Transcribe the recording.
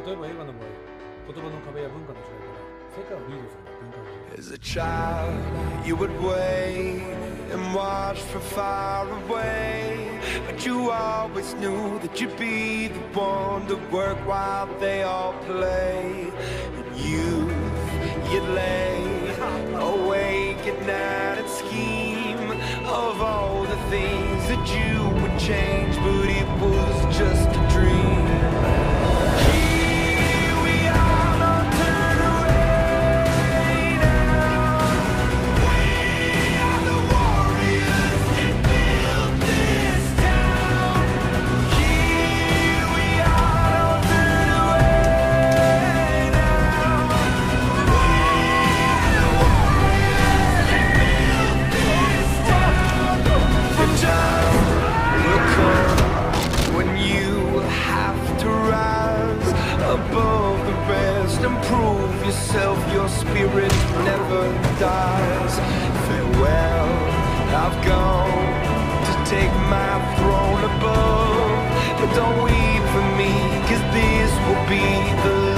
例えば映画の場合、言葉の壁や文化の違いから世界をリードする文化人。 As a child, you would wait and watch from far away, but you always knew that you'd be the one to work while they all play. And you'd lay awake at night and scheme of all the things that you would change, but it was just a dream. Above the rest and prove yourself, your spirit never dies. Farewell, I've gone to take my throne above, but don't weep for me, 'cause this will be the